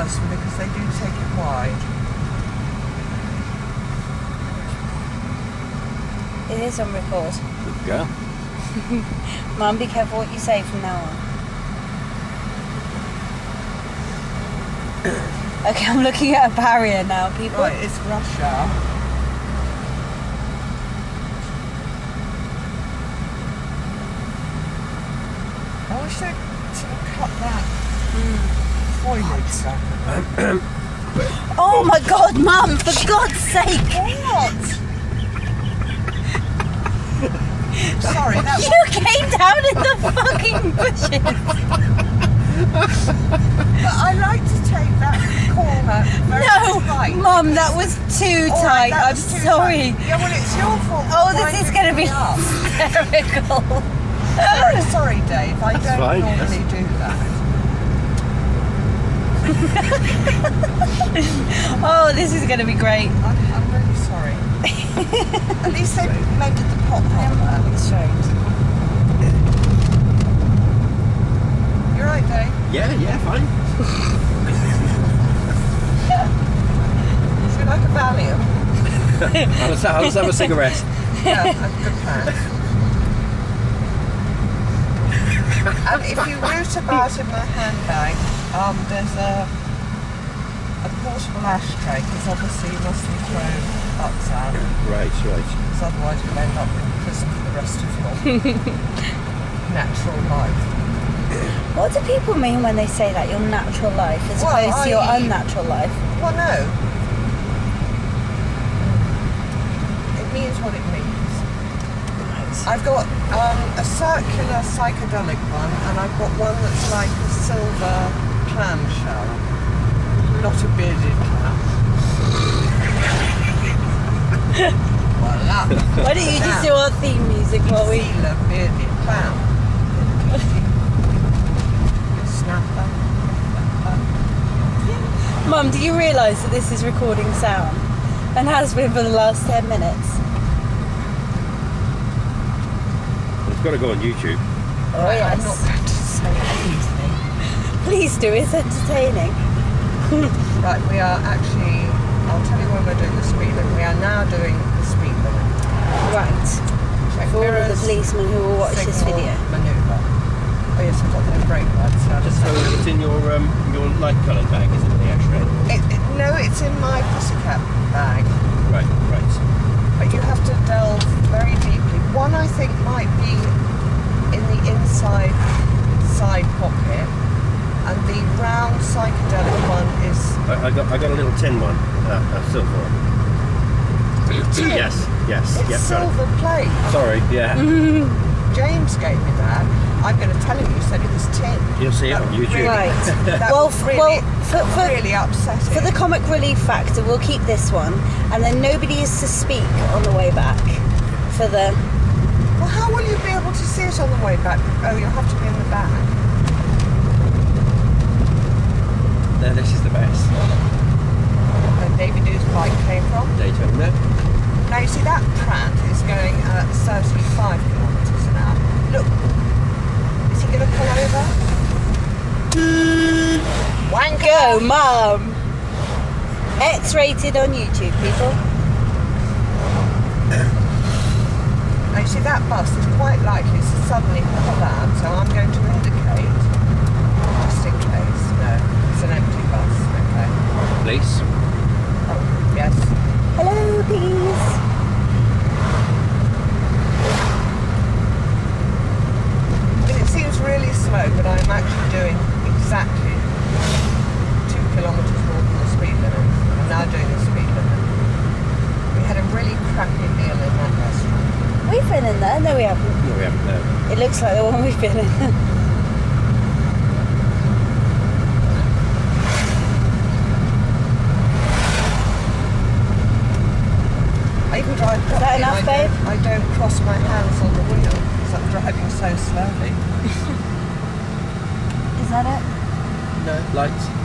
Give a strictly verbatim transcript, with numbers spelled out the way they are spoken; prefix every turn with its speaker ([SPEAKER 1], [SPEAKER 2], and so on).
[SPEAKER 1] because they do take it wide.
[SPEAKER 2] It is on record.
[SPEAKER 3] Good girl.
[SPEAKER 2] Mum, be careful what you say from now on. Okay, I'm looking at a barrier now, people.
[SPEAKER 1] Right, it's Russia. I wish they'd sort of cut that mm. foliage back.
[SPEAKER 2] Oh my God, Mum! For God's sake!
[SPEAKER 1] What? Sorry, that
[SPEAKER 2] you came down in the fucking bushes.
[SPEAKER 1] But I like to take that corner very
[SPEAKER 2] no,
[SPEAKER 1] tight.
[SPEAKER 2] Mum, that was too
[SPEAKER 1] All
[SPEAKER 2] tight.
[SPEAKER 1] right, that
[SPEAKER 2] I'm
[SPEAKER 1] was too
[SPEAKER 2] sorry.
[SPEAKER 1] Tight. Yeah, well, it's your fault.
[SPEAKER 2] Oh, this is going to be hysterical.
[SPEAKER 1] sorry, sorry, Dave. I
[SPEAKER 3] That's
[SPEAKER 1] don't
[SPEAKER 3] fine,
[SPEAKER 1] normally
[SPEAKER 3] yes.
[SPEAKER 1] do that.
[SPEAKER 2] Oh, this is going to be great.
[SPEAKER 1] I'm, I'm really sorry. At least they made it the pot holder.
[SPEAKER 2] Strange.
[SPEAKER 1] You're right, Dave.
[SPEAKER 3] Yeah, yeah, fine.
[SPEAKER 1] So you like a Valium?
[SPEAKER 3] I'll just, I'll just have a cigarette.
[SPEAKER 1] Yeah, that's a good plan. And if you root about in my handbag, um, there's a a portable ashtray, because obviously you mustn't throw butts out.
[SPEAKER 3] Right, right.
[SPEAKER 1] Because otherwise you'll end up in prison for the rest of your natural life.
[SPEAKER 2] What do people mean when they say that, your natural life, as
[SPEAKER 1] Well,
[SPEAKER 2] opposed to your
[SPEAKER 1] I-
[SPEAKER 2] unnatural life?
[SPEAKER 1] Well, no. It means what it means. I've got um, a circular psychedelic one, and I've got one that's like a silver clamshell, not a bearded clam. Voila.
[SPEAKER 2] Why don't you just do our theme music while we...
[SPEAKER 1] Seal a bearded clam. Snapper.
[SPEAKER 2] Mum, do you realise that this is recording sound? And has been for the last ten minutes?
[SPEAKER 3] It's got to go on YouTube.
[SPEAKER 2] Oh yes.
[SPEAKER 1] I'm not going to say anything.
[SPEAKER 2] Please do, it's entertaining.
[SPEAKER 1] Right, we are actually, I'll tell you when we're doing the speed limit. We are now doing the speed limit.
[SPEAKER 2] Right.
[SPEAKER 1] Check
[SPEAKER 2] For all of the
[SPEAKER 1] mirrors,
[SPEAKER 2] policemen who will watch this
[SPEAKER 1] signal,
[SPEAKER 2] video.
[SPEAKER 1] manoeuvre. Oh yes, I've got no brake lights. So I'll just
[SPEAKER 3] So it's in your um, your light coloured bag, is it, the ashtray?
[SPEAKER 1] it, it, no, it's in my pussycat bag.
[SPEAKER 3] Right, right.
[SPEAKER 1] But you have to delve very deeply. One I think might be in the inside side pocket, and the round psychedelic one is...
[SPEAKER 3] I, I got I got a little tin one, uh, a silver one. Yes, yes,
[SPEAKER 1] It's
[SPEAKER 3] yep, got
[SPEAKER 1] silver plate.
[SPEAKER 3] it. Sorry, yeah.
[SPEAKER 1] James gave me that. I'm going to tell him you said it was tin.
[SPEAKER 3] You'll see it
[SPEAKER 1] That
[SPEAKER 3] on
[SPEAKER 1] was
[SPEAKER 3] YouTube.
[SPEAKER 1] really-
[SPEAKER 2] Right.
[SPEAKER 1] That
[SPEAKER 2] Well,
[SPEAKER 1] was
[SPEAKER 2] f-
[SPEAKER 1] really,
[SPEAKER 2] well, for- for-
[SPEAKER 1] really upsetting.
[SPEAKER 2] For the comic relief factor, we'll keep this one, and then nobody is to speak on the way back. For the...
[SPEAKER 1] Well, how will you be able to see it on the way back? Oh, you'll have to be in the back.
[SPEAKER 3] No, this is the best.
[SPEAKER 1] Where David Dew's bike came from.
[SPEAKER 3] Daytona.
[SPEAKER 1] Now you see that Pratt is going at thirty-five kilometres an hour. Look, is he going to pull over? Wanker!
[SPEAKER 2] Go, Mum! X-rated on YouTube, people.
[SPEAKER 1] Now you see that bus is quite likely to suddenly pull out, so I'm going to indicate, just in case. No, it's an empty bus, okay.
[SPEAKER 3] Police.
[SPEAKER 1] Oh, yes.
[SPEAKER 2] Hello, please.
[SPEAKER 1] I mean, it seems really slow, but I'm actually doing exactly two kilometres more than the speed limit. I'm now doing the speed limit. We had a really crappy meal in that restaurant.
[SPEAKER 2] We've been in there. No, we haven't.
[SPEAKER 3] No, we haven't, no.
[SPEAKER 2] It looks like the one we've been in.
[SPEAKER 1] I even drive properly.
[SPEAKER 2] that enough,
[SPEAKER 1] I
[SPEAKER 2] babe?
[SPEAKER 1] don't, I don't cross my hands on the wheel because I'm driving so slowly.
[SPEAKER 2] Is that it?
[SPEAKER 3] No, lights.